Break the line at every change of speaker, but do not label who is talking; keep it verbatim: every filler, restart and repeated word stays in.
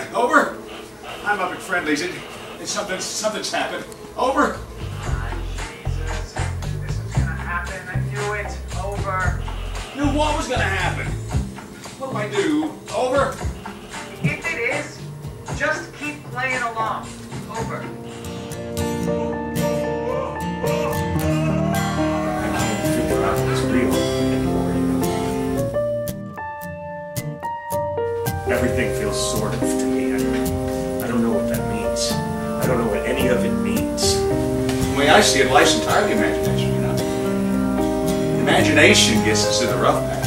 Over. I'm up at Friendly's. It, it's something, something's happened. Over.
Ah, Jesus. This was gonna happen. I knew it. Over.
Knew what was gonna happen. What do I do? Over.
If it is, just keep playing along. Over.
Figure out what's real anymore, you know. Everything feels sort of to me. I, I don't know what that means. I don't know what any of it means.
The way I see it, life's entirely imagination, you know. Imagination gets us in the rough patch.